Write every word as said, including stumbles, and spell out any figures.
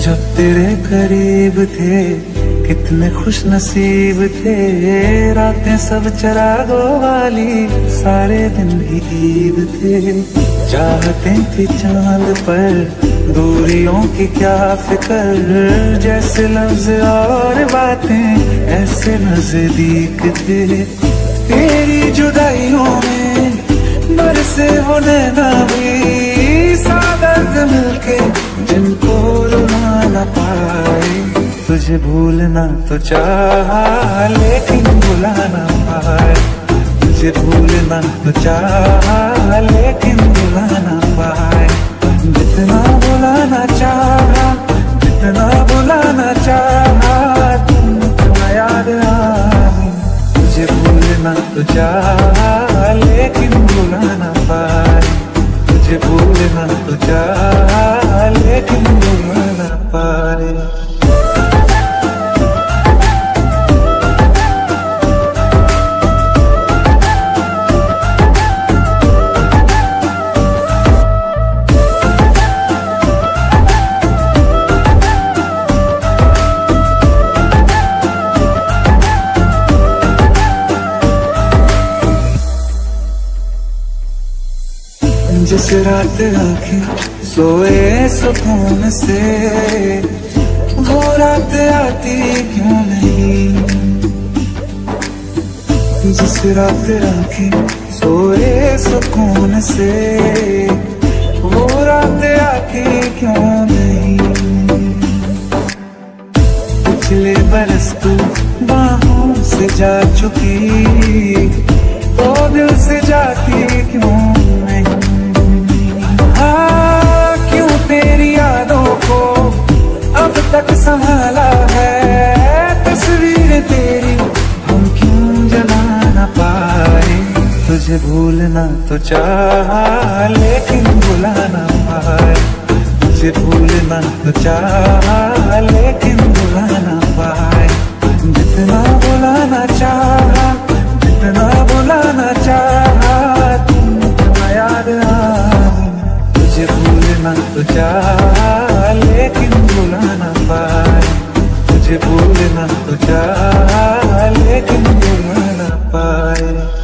जब तेरे करीब थे कितने खुश नसीब थे, रातें सब चरागों वाली, सारे दिन भी ईद थे। चाहते थे चांद पर दूरियों की क्या फिक्र, जैसे लफ्ज और बातें ऐसे नजदीक थे। तेरी जुदाइयों में बरसे वो नैना भी, सादर्द मिलके जिनको रुला न पाए। तुझे भूलना तो चाहा लेकिन भुला ना पाए, तुझे भूलना तो चाहा लेकिन भुला ना पाए। जितना भुलाना चाहा, जितना भुलाना चाहा, तुम याद आए। तुझे भूलना तो चाहा लेकिन भुला ना पाए, तुझे भूलना तो चाहा लेकिन भुला ना पाए। जिस रात आंखें सोए सुकून से, वो रात आती क्यों नहीं। जिस रात आंखें सोए सुकून से, वो रात आती क्यों नहीं। पिछले बरस तू बाहों से जा चुकी, तो दिल से जाती क्यों नहीं। हाँ, क्यों तेरी यादों को अब तक संभाला है, तस्वीर तेरी हम क्यों जला न पाए। तुझे भूलना तो चाहा लेकिन भुला ना पाए, तुझे भूलना तो चाहा लेकिन भुला ना पाए। जितना भुलाना चाहा, जितना भुलाना चाहा, तुम याद आए। तुझे भूलना तो चाहा लेकिन भुला ना पाए, तुझे भूलना तो चाहा लेकिन भुला ना पाए।